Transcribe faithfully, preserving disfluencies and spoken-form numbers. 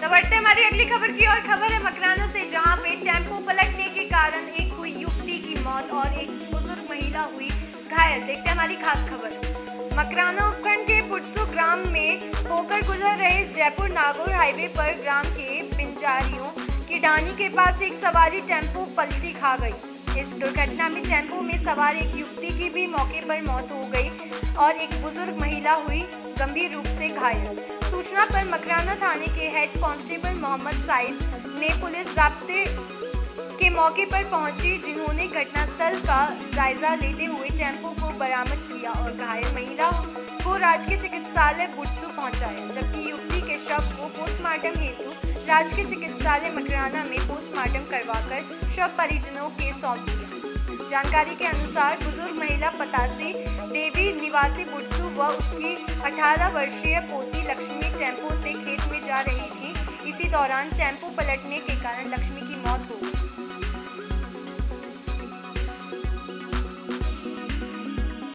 तो बढ़ते हमारी अगली खबर की और खबर है मकराना से, जहां पे टेम्पो पलटने के कारण एक हुई युवती की मौत और एक बुजुर्ग महिला हुई घायल। देखते हैं हमारी खास खबर। मकराना उपखंड के पुटसू ग्राम में होकर गुजर रहे जयपुर नागौर हाईवे पर ग्राम के पिंजारियों की ढानी के पास एक सवारी टेम्पो पलटी खा गई। इस दुर्घटना में टेम्पो में सवार एक युवती की भी मौके पर मौत हो गई और एक बुजुर्ग महिला हुई गंभीर रूप से घायल। सूचना पर मकराना थाने के हेड कांस्टेबल मोहम्मद साइद ने पुलिस राब्ते के मौके पर पहुंची, जिन्होंने घटनास्थल का जायजा लेते हुए टेम्पो को बरामद किया और घायल महिला को राजकीय चिकित्सालय पुटसू पहुंचाया, जबकि युवती के शव को पोस्टमार्टम हेतु राजकीय चिकित्सालय मकराना में पोस्टमार्टम करवाकर शव परिजनों के सौंप दिया। जानकारी के अनुसार बुजुर्ग महिला पतासी देवी निवासी पुटसू व उसकी अठारह वर्षीय पोती लक्ष्मी टेम्पो से खेत में जा रही थी। इसी दौरान टेम्पो पलटने के कारण लक्ष्मी की मौत हो गई।